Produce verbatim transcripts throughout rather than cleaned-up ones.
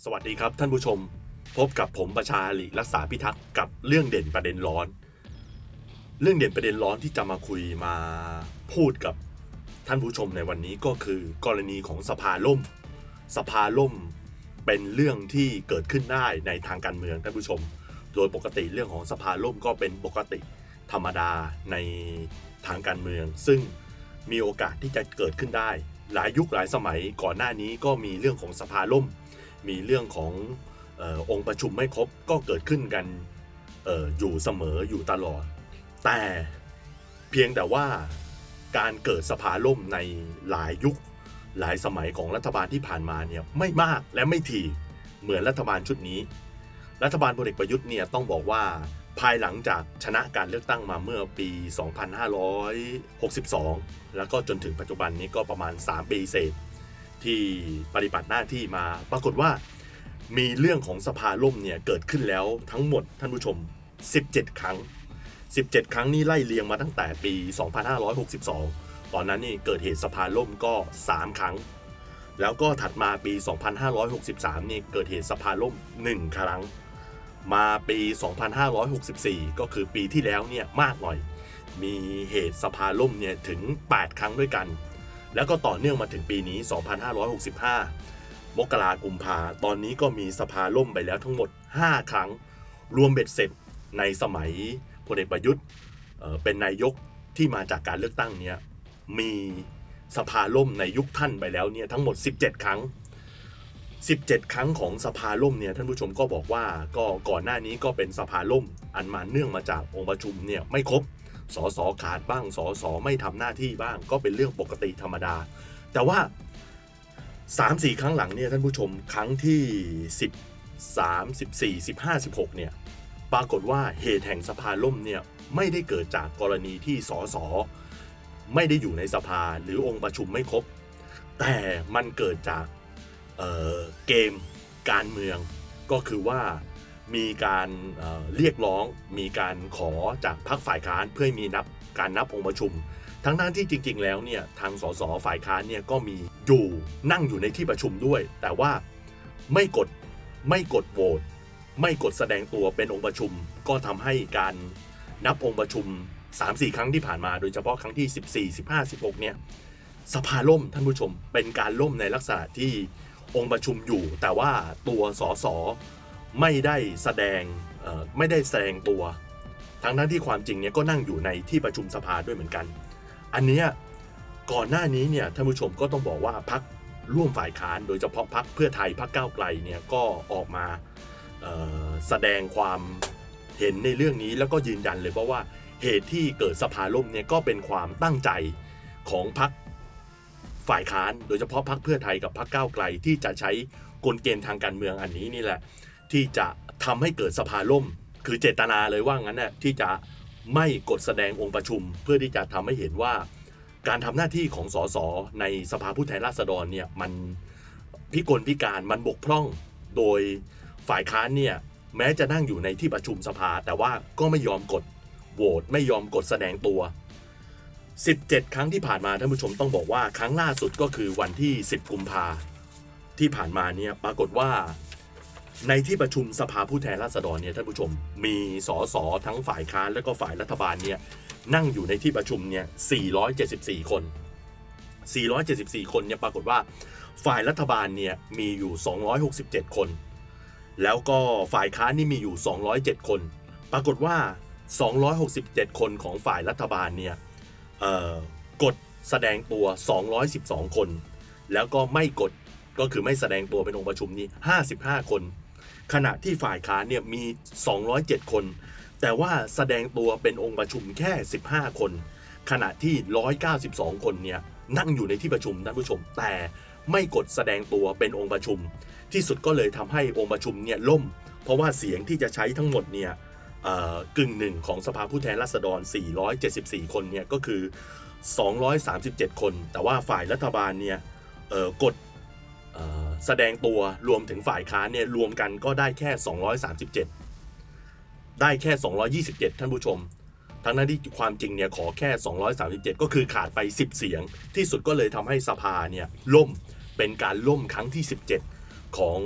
สวัสดีครับท่านผู้ชมพบกับผมประชาหลีรักษาพิทักษ์กับเรื่องเด่นประเด็นร้อนเรื่องเด่นประเด็นร้อนที่จะมาคุยมาพูดกับท่านผู้ชมในวันนี้ก็คือกรณีของสภาล่มสภาล่มเป็นเรื่องที่เกิดขึ้นได้ในทางการเมืองท่านผู้ชมโดยปกติเรื่องของสภาล่มก็เป็นปกติธรรมดาในทางการเมืองซึ่งมีโอกาสที่จะเกิดขึ้นได้หลายยุคหลายสมัยก่อนหน้านี้ก็มีเรื่องของสภาล่มมีเรื่องของเอ่อองค์ประชุมไม่ครบก็เกิดขึ้นกันเอ่ออยู่เสมออยู่ตลอดแต่เพียงแต่ว่าการเกิดสภาล่มในหลายยุคหลายสมัยของรัฐบาลที่ผ่านมาเนี่ยไม่มากและไม่ถี่เหมือนรัฐบาลชุดนี้รัฐบาลพลเอกประยุทธ์เนี่ยต้องบอกว่าภายหลังจากชนะการเลือกตั้งมาเมื่อปีสองพันห้าร้อยหกสิบสองแล้วก็จนถึงปัจจุบันนี้ก็ประมาณสามปีเศษที่ปฏิบัติหน้าที่มาปรากฏว่ามีเรื่องของสภาล่มเนี่ยเกิดขึ้นแล้วทั้งหมดท่านผู้ชมสิบเจ็ดครั้งสิบเจ็ดครั้งนี้ไล่เรียงมาตั้งแต่ปีสองพันห้าร้อยหกสิบสองตอนนั้นนี่เกิดเหตุสภาล่มก็สามครั้งแล้วก็ถัดมาปีสองพันห้าร้อยหกสิบสามนี่เกิดเหตุสภาล่มหนึ่งครั้งมาปีสองพันห้าร้อยหกสิบสี่ก็คือปีที่แล้วเนี่ยมากหน่อยมีเหตุสภาล่มเนี่ยถึงแปดครั้งด้วยกันแล้วก็ต่อเนื่องมาถึงปีนี้สองพันห้าร้อยหกสิบห้ามกรากุมภาตอนนี้ก็มีสภาล่มไปแล้วทั้งหมดห้าครั้งรวมเบ็ดเสร็จในสมัยพลเอกประยุทธ์ เอ่อ เป็นนายกที่มาจากการเลือกตั้งเนี่ยมีสภาล่มในยุคท่านไปแล้วเนี่ยทั้งหมดสิบเจ็ดครั้งสิบเจ็ดครั้งของสภาล่มเนี่ยท่านผู้ชมก็บอกว่าก็ก่อนหน้านี้ก็เป็นสภาล่มอันมาเนื่องมาจากองค์ประชุมเนี่ยไม่ครบสสขาดบ้างสสไม่ทำหน้าที่บ้างก็เป็นเรื่องปกติธรรมดาแต่ว่า สามสี่ ครั้งหลังเนี่ยท่านผู้ชมครั้งที่สิบสาม สิบสี่ สิบห้า สิบหกเนี่ยปรากฏว่าเหตุแห่งสภาล่มเนี่ยไม่ได้เกิดจากกรณีที่สสไม่ได้อยู่ในสภาหรือองค์ประชุมไม่ครบแต่มันเกิดจากเอ่อเกมการเมืองก็คือว่ามีการเอ่อเรียกร้องมีการขอจากพรรคฝ่ายค้านเพื่อให้มีนับการนับองค์ประชุมทั้งนั้นที่จริงๆแล้วเนี่ยทางสสฝ่ายค้านเนี่ยก็มีอยู่นั่งอยู่ในที่ประชุมด้วยแต่ว่าไม่กดไม่กดโหวตไม่กดแสดงตัวเป็นองค์ประชุมก็ทำให้การนับองค์ประชุม สามสี่ ครั้งที่ผ่านมาโดยเฉพาะครั้งที่สิบสี่ สิบห้า สิบหกเนี่ยสภาล่มท่านผู้ชมเป็นการล่มในลักษณะที่องค์ประชุมอยู่แต่ว่าตัวสสไม่ได้แสดงเอ่อไม่ได้แสดงตัวทั้งนั้นที่ความจริงเนี่ยก็นั่งอยู่ในที่ประชุมสภาด้วยเหมือนกันอันเนี้ยก่อนหน้านี้เนี่ยท่านผู้ชมก็ต้องบอกว่าพรรคร่วมฝ่ายค้านโดยเฉพาะพรรคเพื่อไทยพรรคก้าวไกลเนี่ยก็ออกมาเอ่อแสดงความเห็นในเรื่องนี้แล้วก็ยืนยันเลยเพราะว่าเหตุที่เกิดสภาล่มเนี่ยก็เป็นความตั้งใจของพรรคฝ่ายค้านโดยเฉพาะพรรคเพื่อไทยกับพรรคก้าวไกลที่จะใช้กลเกมทางการเมืองอันนี้นี่แหละที่จะทำให้เกิดสภาล่มคือเจตนาเลยว่างั้นน่ะที่จะไม่กดแสดงองค์ประชุมเพื่อที่จะทำให้เห็นว่าการทำหน้าที่ของสสในสภาผู้แทนราษฎรเนี่ยมันพิกลพิการมันบกพร่องโดยฝ่ายค้านเนี่ยแม้จะนั่งอยู่ในที่ประชุมสภาแต่ว่าก็ไม่ยอมกดโหวตไม่ยอมกดแสดงตัวสิบเจ็ดครั้งที่ผ่านมาท่านผู้ชมต้องบอกว่าครั้งล่าสุดก็คือวันที่สิบกุมภาที่ผ่านมาเนี่ยปรากฏว่าในที่ประชุมสภาผู้แทนราษฎรเนี่ยท่านผู้ชมมีสสทั้งฝ่ายค้านและก็ฝ่ายรัฐบาลเนี่ยนั่งอยู่ในที่ประชุมเนี่ยสี่ร้อยเจ็ดสิบสี่คนสี่ร้อยเจ็ดสิบสี่คนเนี่ยปรากฏว่าฝ่ายรัฐบาลเนี่ยมีอยู่สองร้อยหกสิบเจ็ดคนแล้วก็ฝ่ายค้านนี่มีอยู่สองร้อยเจ็ดคนปรากฏว่าสองร้อยหกสิบเจ็ดคนของฝ่ายรัฐบาลเนี่ยเอ่อกดแสดงตัวสองร้อยสิบสองคนแล้วก็ไม่กดก็คือไม่แสดงตัวเป็นองค์ประชุมนี้ห้าสิบห้าคนขณะที่ฝ่ายค้านเนี่ยมีสองร้อยเจ็ดคนแต่ว่าแสดงตัวเป็นองค์ประชุมแค่สิบห้าคนขณะที่หนึ่งร้อยเก้าสิบสองคนเนี่ยนั่งอยู่ในที่ประชุมท่านผู้ชมแต่ไม่กดแสดงตัวเป็นองค์ประชุมที่สุดก็เลยทำให้องค์ประชุมเนี่ยล่มเพราะว่าเสียงที่จะใช้ทั้งหมดเนี่ยกึ่งหนึ่งของสภาผู้แทนราษฎรสี่ร้อยเจ็ดสิบสี่คนเนี่ยก็คือสองร้อยสามสิบเจ็ดคนแต่ว่าฝ่ายรัฐบาลเนี่ยกดแสดงตัวรวมถึงฝ่ายค้านเนี่ยรวมกันก็ได้แค่สองร้อยสามสิบเจ็ดได้แค่สองร้อยยี่สิบเจ็ดท่านผู้ชมทั้งนั้นที่ความจริงเนี่ยขอแค่สองร้อยสามสิบเจ็ดก็คือขาดไปสิบเสียงที่สุดก็เลยทำให้สภาเนี่ยล่มเป็นการล่มครั้งที่สิบเจ็ดของ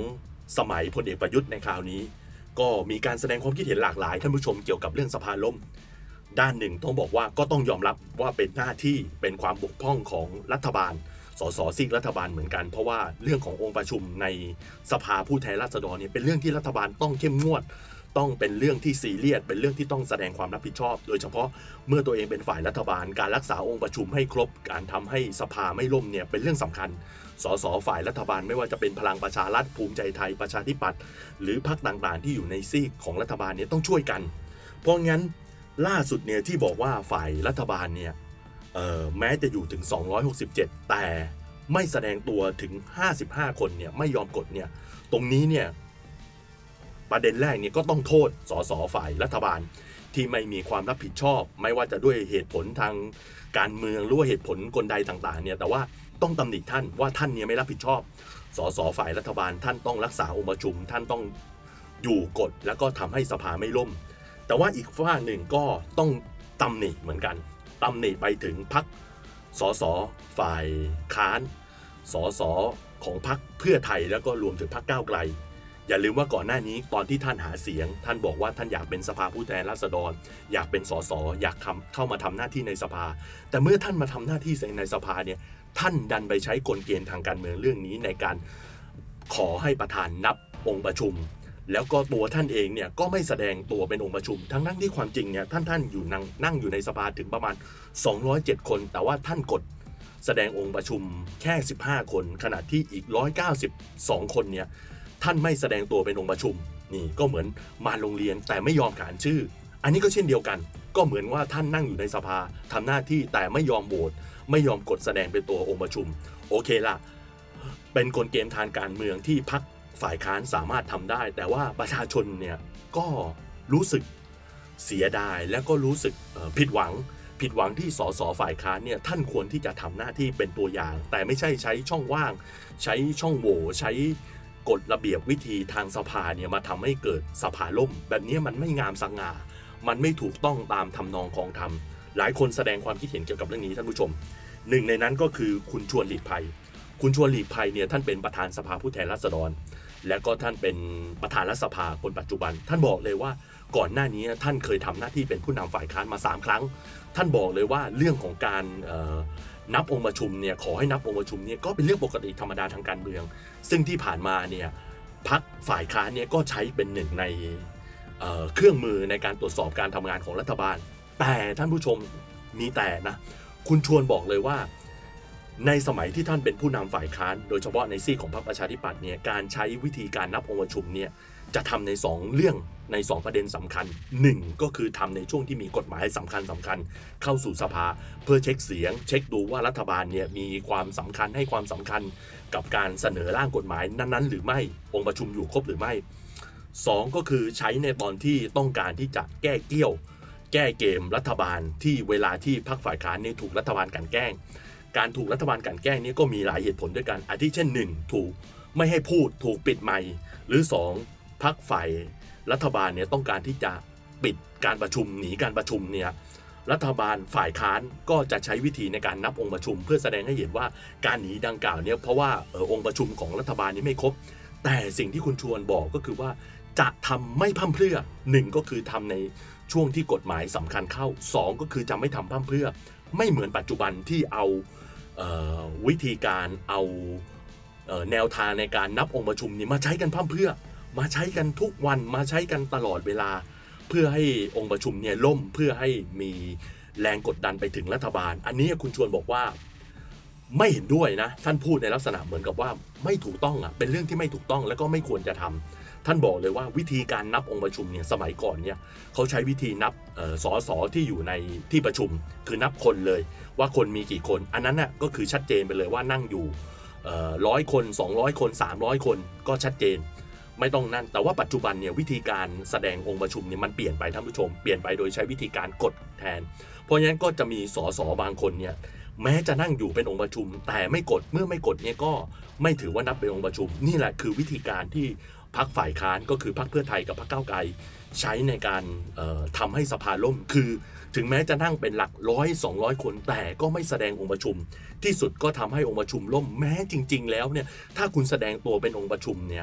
สมัยพลเอกประยุทธ์ในคราวนี้ก็มีการแสดงความคิดเห็นหลากหลายท่านผู้ชมเกี่ยวกับเรื่องสภาล่มด้านหนึ่งต้องบอกว่าก็ต้องยอมรับว่าเป็นหน้าที่เป็นความบกพร่องของรัฐบาลสสซีกรัฐบาลเหมือนกันเพราะว่าเรื่องขององค์ประชุมในสภาผู้แทนราษฎรเนี่ยเป็นเรื่องที่รัฐบาลต้องเข้มงวดต้องเป็นเรื่องที่ซีเรียสเป็นเรื่องที่ต้องแสดงความรับผิดชอบโดยเฉพาะเมื่อตัวเองเป็นฝ่ายรัฐบาลการรักษาองค์ประชุมให้ครบการทำให้สภาไม่ล่มเนี่ยเป็นเรื่องสำคัญสสฝ่ายรัฐบาลไม่ว่าจะเป็นพลังประชารัฐภูมิใจไทยประชาธิปัตย์หรือพรรคต่างๆที่อยู่ในซีกของรัฐบาลเนี่ยต้องช่วยกันเพราะงั้นล่าสุดเนี่ยที่บอกว่าฝ่ายรัฐบาลเนี่ยเอ่อแม้จะอยู่ถึงสองร้อยหกสิบเจ็ดแต่ไม่แสดงตัวถึงห้าสิบห้าคนเนี่ยไม่ยอมกดเนี่ยตรงนี้เนี่ยประเด็นแรกเนี่ยก็ต้องโทษสสฝ่ายรัฐบาลที่ไม่มีความรับผิดชอบไม่ว่าจะด้วยเหตุผลทางการเมืองหรือว่าเหตุผลกลใดต่างๆเนี่ยแต่ว่าต้องตำหนิท่านว่าท่านเนี่ยไม่รับผิดชอบสสฝ่ายรัฐบาลท่านต้องรักษาองค์ประชุมท่านต้องอยู่กฎแล้วก็ทำให้สภาไม่ล่มแต่ว่าอีกฝ่ายหนึ่งก็ต้องตำหนิเหมือนกันตำหนิไปถึงพรรคสสฝ่ายค้านสสของพรรคเพื่อไทยแล้วก็รวมถึงพรรคก้าวไกลอย่าลืมว่าก่อนหน้านี้ตอนที่ท่านหาเสียงท่านบอกว่าท่านอยากเป็นสภาผู้แทนราษฎรอยากเป็นสสอยากเข้ามาทำหน้าที่ในสภาแต่เมื่อท่านมาทำหน้าที่ในสภาเนี่ยท่านดันไปใช้กลเกณฑ์ทางการเมืองเรื่องนี้ในการขอให้ประธานนับองค์ประชุมแล้วก็ตัวท่านเองเนี่ยก็ไม่แสดงตัวเป็นองค์ประชุมทั้งนั้นที่ความจริงเนี่ยท่านท่านอยู่นั่งนั่งอยู่ในสภาถึงประมาณสองร้อยเจ็ดคนแต่ว่าท่านกดแสดงองค์ประชุมแค่สิบห้าคนขณะที่อีกหนึ่งร้อยเก้าสิบสองคนเนี่ยท่านไม่แสดงตัวเป็นองค์ประชุมนี่ก็เหมือนมาโรงเรียนแต่ไม่ยอมขานชื่ออันนี้ก็เช่นเดียวกันก็เหมือนว่าท่านนั่งอยู่ในสภาทำหน้าที่แต่ไม่ยอมโหวตไม่ยอมกดแสดงเป็นตัวองค์ประชุมโอเคละเป็นกลเกมทางการเมืองที่พรรคฝ่ายค้านสามารถทำได้แต่ว่าประชาชนเนี่ยก็รู้สึกเสียดายและก็รู้สึกผิดหวังผิดหวังที่สสฝ่ายค้านเนี่ยท่านควรที่จะทำหน้าที่เป็นตัวอย่างแต่ไม่ใช่ใช้ช่องว่างใช้ช่องโหว่ใช้กฎระเบียบวิธีทางสภาเนี่ยมาทำให้เกิดสภาล่มแบบนี้มันไม่งามสง่ามันไม่ถูกต้องตามทำนองคองธรรมหลายคนแสดงความคิดเห็นเกี่ยวกับเรื่องนี้ท่านผู้ชมหนึ่งในนั้นก็คือคุณชวนหลีกภัยคุณชวนหลีกภัยเนี่ยท่านเป็นประธานสภาผู้แทนราษฎรและก็ท่านเป็นประธานรัฐสภาคนปัจจุบันท่านบอกเลยว่าก่อนหน้านี้ท่านเคยทำหน้าที่เป็นผู้นำฝ่ายค้านมาสามครั้งท่านบอกเลยว่าเรื่องของการนับองค์ประชุมเนี่ยขอให้นับองค์ประชุมเนี่ยก็เป็นเรื่องปกติธรรมดาทางการเมืองซึ่งที่ผ่านมาเนี่ยพรรคฝ่ายค้านเนี่ยก็ใช้เป็นหนึ่งในเอ่อเครื่องมือในการตรวจสอบการทำงานของรัฐบาลแต่ท่านผู้ชมมีแต่นะคุณชวนบอกเลยว่าในสมัยที่ท่านเป็นผู้นำฝ่ายค้านโดยเฉพาะในซีกของพรรคประชาธิปัตย์เนี่ยการใช้วิธีการนับองค์ประชุมเนี่ยจะทำในสองเรื่องในสองประเด็นสำคัญหนึ่งก็คือทำในช่วงที่มีกฎหมายสำคัญสำคัญเข้าสู่สภาเพื่อเช็คเสียงเช็คดูว่ารัฐบาลเนี่ยมีความสำคัญให้ความสำคัญกับการเสนอร่างกฎหมายนั้นๆหรือไม่องค์ประชุมอยู่ครบหรือไม่สองก็คือใช้ในตอนที่ต้องการที่จะแก้เกี้ยวแก้เกมรัฐบาลที่เวลาที่พรรคฝ่ายค้านเนี่ยถูกรัฐบาลกลั่นแกล้งการถูกรัฐบาลกลั่นแกล้งนี้ก็มีหลายเหตุผลด้วยกันอาทิเช่นหนึ่งถูกไม่ให้พูดถูกปิดไมค์หรือสองพรรคฝ่ายรัฐบาลเนี่ยต้องการที่จะปิดการประชุมหนีการประชุมเนี่ยรัฐบาลฝ่ายค้านก็จะใช้วิธีในการนับองค์ประชุมเพื่อแสดงให้เห็นว่าการหนีดังกล่าวเนี่ยเพราะว่าเออองค์ประชุมของรัฐบาลนี้ไม่ครบแต่สิ่งที่คุณชวนบอกก็คือว่าจะทำไม่พร่ำเพรื่อหนึ่งก็คือทำในช่วงที่กฎหมายสำคัญเข้าสองก็คือจะไม่ทำพร่ำเพรื่อไม่เหมือนปัจจุบันที่เอาเอ่อวิธีการเอาเอ่อแนวทางในการนับองค์ประชุมนี้มาใช้กันพร่ำเพรื่อมาใช้กันทุกวันมาใช้กันตลอดเวลาเพื่อให้องค์ประชุมเนี่ยล่มเพื่อให้มีแรงกดดันไปถึงรัฐบาลอันนี้คุณชวนบอกว่าไม่เห็นด้วยนะท่านพูดในลักษณะเหมือนกับว่าไม่ถูกต้องอ่ะเป็นเรื่องที่ไม่ถูกต้องแล้วก็ไม่ควรจะทำท่านบอกเลยว่าวิธีการนับองค์ประชุมเนี่ยสมัยก่อนเนี่ยเขาใช้วิธีนับสสที่อยู่ในที่ประชุมคือนับคนเลยว่าคนมีกี่คนอันนั้นน่ะก็คือชัดเจนไปเลยว่านั่งอยู่ร้อยคนสองร้อยคนสามร้อยคนก็ชัดเจนไม่ต้องนั่นแต่ว่าปัจจุบันเนี่ยวิธีการแสดงองค์ประชุมเนี่ยมันเปลี่ยนไปท่านผู้ชมเปลี่ยนไปโดยใช้วิธีการกดแทนเพราะฉะนั้นก็จะมีสสบางคนเนี่ยแม้จะนั่งอยู่เป็นองค์ประชุมแต่ไม่กดเมื่อไม่กดเนี่ยก็ไม่ถือว่านับเป็นองค์ประชุมนี่แหละคือวิธีการที่พรรคฝ่ายค้านก็คือพรรคเพื่อไทยกับพรรคก้าวไกลใช้ในการทำให้สภาล่มคือถึงแม้จะนั่งเป็นหลักร้อยสองร้อยคนแต่ก็ไม่แสดงองค์ประชุมที่สุดก็ทำให้องค์ประชุมล่มแม้จริงๆแล้วเนี่ยถ้าคุณแสดงตัวเป็นองค์ประชุมเนี่ย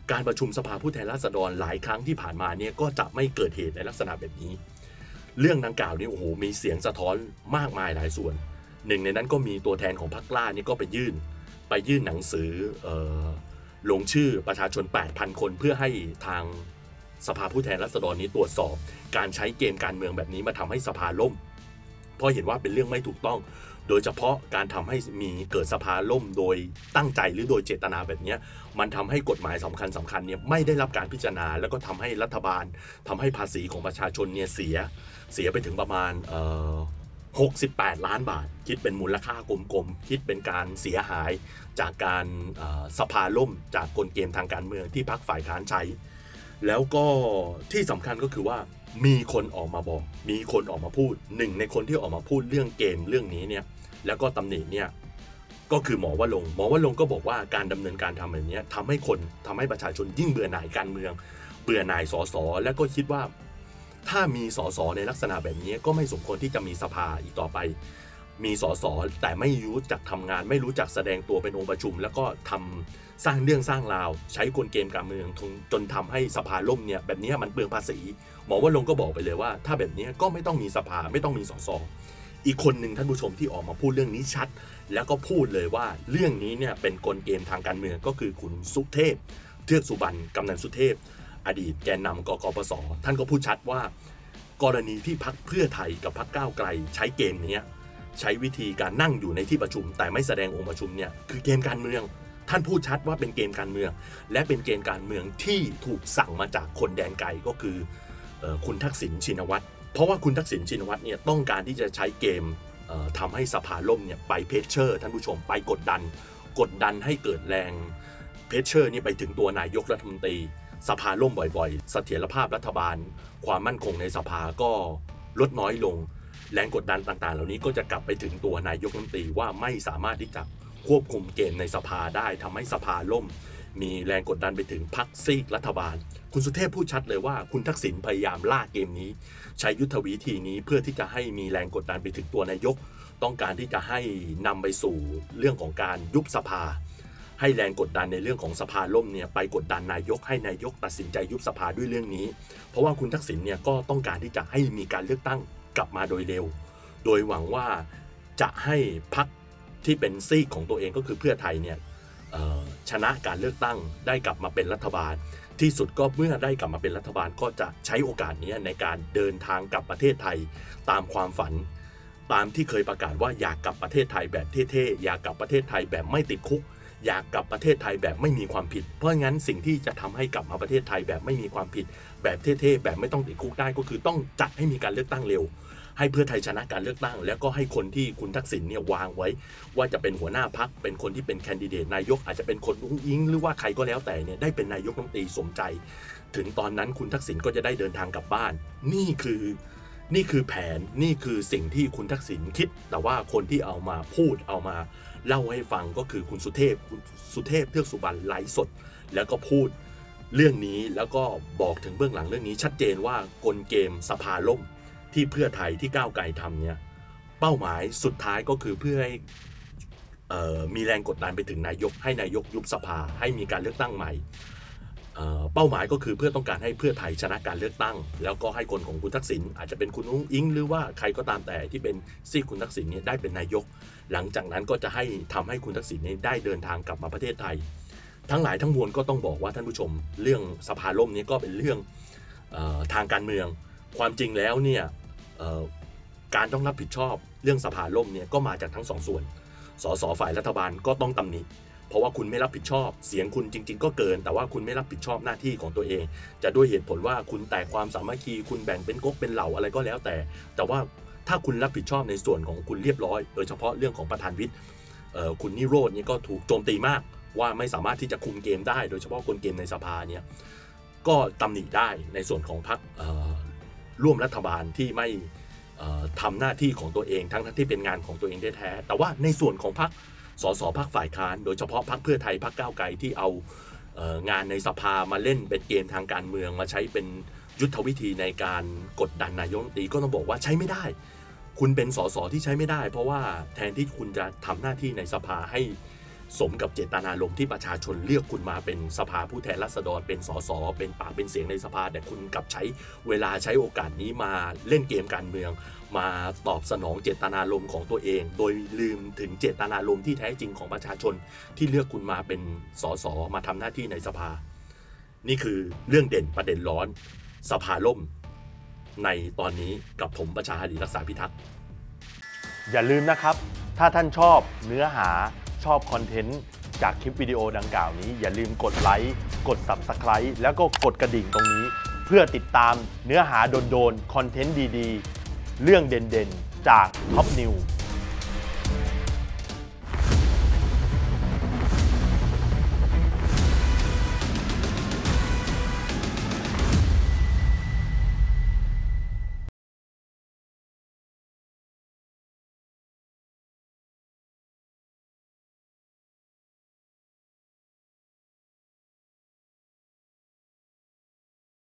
การประชุมสภาผู้แทนราษฎรหลายครั้งที่ผ่านมาเนี่ยก็จะไม่เกิดเหตุในลักษณะแบบนี้เรื่องดังกล่าวนี่โอ้โหมีเสียงสะท้อนมากมายหลายส่วนหนึ่งในนั้นก็มีตัวแทนของพรรคกล้านี่ก็ไปยื่นไปยื่นหนังสือเอ่อลงชื่อประชาชน แปดพัน คนเพื่อให้ทางสภาผู้แทนราษฎรนี้ตรวจสอบการใช้เกมการเมืองแบบนี้มาทำให้สภาล่มเพราะเห็นว่าเป็นเรื่องไม่ถูกต้องโดยเฉพาะการทำให้มีเกิดสภาล่มโดยตั้งใจหรือโดยเจตนาแบบนี้มันทำให้กฎหมายสำคัญสำคัญเนี่ยไม่ได้รับการพิจารณาแล้วก็ทำให้รัฐบาลทำให้ภาษีของประชาชนเนี่ยเสียเสียไปถึงประมาณเอ่อหกสิบแปดล้านบาทคิดเป็นมูลค่ากลมๆคิดเป็นการเสียหายจากการสภาล่มจากกลเกมทางการเมืองที่พรรคฝ่ายค้านใช้แล้วก็ที่สำคัญก็คือว่ามีคนออกมาบอกมีคนออกมาพูดหนึ่งในคนที่ออกมาพูดเรื่องเกมเรื่องนี้เนี่ยแล้วก็ตำหนิเนี่ยก็คือหมอวรงค์หมอวรงค์ก็บอกว่าการดำเนินการทำแบบนี้ทำให้คนทำให้ประชาชนยิ่งเบื่อหน่ายการเมืองเบื่อหน่ายสสแล้วก็คิดว่าถ้ามีสสในลักษณะแบบนี้ก็ไม่สมควรที่จะมีสภาอีกต่อไปมีสสแต่ไม่รู้จักทำงานไม่รู้จักแสดงตัวเป็นองค์ประชุมแล้วก็ทำสร้างเรื่องสร้างราวใช้กลเกมการเมืองจนทำให้สภาล่มเนี่ยแบบนี้มันเปลืองภาษีหมอวรงค์ก็บอกไปเลยว่าถ้าแบบนี้ก็ไม่ต้องมีสภาไม่ต้องมีสสอีกคนหนึ่งท่านผู้ชมที่ออกมาพูดเรื่องนี้ชัดแล้วก็พูดเลยว่าเรื่องนี้เนี่ยเป็นกลเกมทางการเมืองก็คือคุณสุเทพเทือกสุบรรณกำนันสุเทพอดีตแกนนำกกปสท่านก็พูดชัดว่ากรณีที่พรรคเพื่อไทยกับพรรคก้าวไกลใช้เกมนี้ใช้วิธีการนั่งอยู่ในที่ประชุมแต่ไม่แสดงองค์ประชุมเนี่ยคือเกมการเมืองท่านพูดชัดว่าเป็นเกมการเมืองและเป็นเกมการเมืองที่ถูกสั่งมาจากคนแดนไกลก็คือคุณทักษิณชินวัตรเพราะว่าคุณทักษิณชินวัตรเนี่ยต้องการที่จะใช้เกมทำให้สภาล่มเนี่ยไปเพชเชอร์ท่านผู้ชมไปกดดันกดดันให้เกิดแรงเพชเชอร์นี่ไปถึงตัวนายกรัฐมนตรีสภาล่มบ่อยๆเสถียรภาพรัฐบาลความมั่นคงในสภาก็ลดน้อยลงแรงกดดันต่างๆเหล่านี้ก็จะกลับไปถึงตัวนายกรัฐมนตรีว่าไม่สามารถที่จะควบคุมเกมในสภาได้ทำให้สภาล่มมีแรงกดดันไปถึงพรรคซีกรัฐบาลคุณสุเทพพูดชัดเลยว่าคุณทักษิณพยายามล่าเกมนี้ใช้ยุทธวิธีนี้เพื่อที่จะให้มีแรงกดดันไปถึงตัวนายกต้องการที่จะให้นำไปสู่เรื่องของการยุบสภาให้แรงกดดันในเรื่องของสภาล่มเนี่ยไปกดดันนายกให้นายกตัดสินใจยุบสภาด้วยเรื่องนี้เพราะว่าคุณทักษิณเนี่ยก็ต้องการที่จะให้มีการเลือกตั้งกลับมาโดยเร็วโดยหวังว่าจะให้พรรคที่เป็นซีกของตัวเองก็คือเพื่อไทยเนี่ยชนะการเลือกตั้งได้กลับมาเป็นรัฐบาลที่สุดก็เมื่อได้กลับมาเป็นรัฐบาลก็จะใช้โอกาสนี้ในการเดินทางกลับประเทศไทยตามความฝันตามที่เคยประกาศว่าอยากกลับประเทศไทยแบบเท่ๆอยากกลับประเทศไทยแบบไม่ติดคุกอยากกลับประเทศไทยแบบไม่มีความผิดเพราะงั้นสิ่งที่จะทำให้กลับมาประเทศไทยแบบไม่มีความผิดแบบเท่ๆแบบไม่ต้องติดคุกได้ก็คือต้องจัดให้มีการเลือกตั้งเร็วให้เพื่อไทยชนะการเลือกตั้งแล้วก็ให้คนที่คุณทักษิณเนี่ยวางไว้ว่าจะเป็นหัวหน้าพรรคเป็นคนที่เป็นแคนดิเดตนายกอาจจะเป็นคนอุ้งอิงหรือว่าใครก็แล้วแต่เนี่ยได้เป็นนายกรัฐมนตรีสมใจถึงตอนนั้นคุณทักษิณก็จะได้เดินทางกลับบ้านนี่คือนี่คือแผนนี่คือสิ่งที่คุณทักษิณคิดแต่ว่าคนที่เอามาพูดเอามาเล่าให้ฟังก็คือคุณสุเทพคุณสุเทพเทือกสุบรรณไลฟ์สดแล้วก็พูดเรื่องนี้แล้วก็บอกถึงเบื้องหลังเรื่องนี้ชัดเจนว่ากลเกมสภาล่มที่เพื่อไทยที่ก้าวไกลทำเนี่ยเป้าหมายสุดท้ายก็คือเพื่อให้มีแรงกดดันไปถึงนายกให้นายกยุบสภาให้มีการเลือกตั้งใหม่เป้าหมายก็คือเพื่อต้องการให้เพื่อไทยชนะการเลือกตั้งแล้วก็ให้คนของคุณทักษิณอาจจะเป็นคุณอุ้งอิงหรือว่าใครก็ตามแต่ที่เป็นซีกคุณทักษิณเนี่ยได้เป็นนายกหลังจากนั้นก็จะให้ทำให้คุณทักษิณเนี่ยได้เดินทางกลับมาประเทศไทยทั้งหลายทั้งมวลก็ต้องบอกว่าท่านผู้ชมเรื่องสภาล่มนี้ก็เป็นเรื่องทางการเมืองความจริงแล้วเนี่ยการต้องรับผิดชอบเรื่องสภาล่มเนี่ยก็มาจากทั้งสองส่วนสสฝ่ายรัฐบาลก็ต้องตำหนิเพราะว่าคุณไม่รับผิดชอบเสียงคุณจริงๆก็เกินแต่ว่าคุณไม่รับผิดชอบหน้าที่ของตัวเองจะด้วยเหตุผลว่าคุณแตกความสามัคคีคุณแบ่งเป็นก๊กเป็นเหล่าอะไรก็แล้วแต่แต่ว่าถ้าคุณรับผิดชอบในส่วนของคุณเรียบร้อยโดยเฉพาะเรื่องของประธานวิปคุณนิโรธนี่ก็ถูกโจมตีมากว่าไม่สามารถที่จะคุมเกมได้โดยเฉพาะกลเกมในสภาเนี่ยก็ตำหนิได้ในส่วนของพรรคร่วมรัฐบาลที่ไม่ทำหน้าที่ของตัวเองทั้งที่เป็นงานของตัวเองแท้ๆแต่ว่าในส่วนของพรรคสสพรรคฝ่ายค้านโดยเฉพาะพรรคเพื่อไทยพรรคก้าวไกลที่เอางานในสภามาเล่นเป็นเกมทางการเมืองมาใช้เป็นยุทธวิธีในการกดดันนายกรัฐมนตรีก็ต้องบอกว่าใช้ไม่ได้คุณเป็นสสที่ใช้ไม่ได้เพราะว่าแทนที่คุณจะทำหน้าที่ในสภาให้สมกับเจตนารมณ์ที่ประชาชนเลือกคุณมาเป็นสภาผู้แทนราษฎรเป็นสสเป็นปากเป็นเสียงในสภาแต่คุณกลับใช้เวลาใช้โอกาสนี้มาเล่นเกมการเมืองมาตอบสนองเจตนารมณ์ของตัวเองโดยลืมถึงเจตนารมณ์ที่แท้จริงของประชาชนที่เลือกคุณมาเป็นสสมาทำหน้าที่ในสภานี่คือเรื่องเด่นประเด็นร้อนสภาล่มในตอนนี้กับผมประชาหลีรักษาพิทักษ์อย่าลืมนะครับถ้าท่านชอบเนื้อหาชอบคอนเทนต์จากคลิปวิดีโอดังกล่าวนี้อย่าลืมกดไลค์กด ซับสไครบ์ แล้วก็กดกระดิ่งตรงนี้เพื่อติดตามเนื้อหาโดนๆคอนเทนต์ดีๆเรื่องเด่นๆจากท็อปนิวส์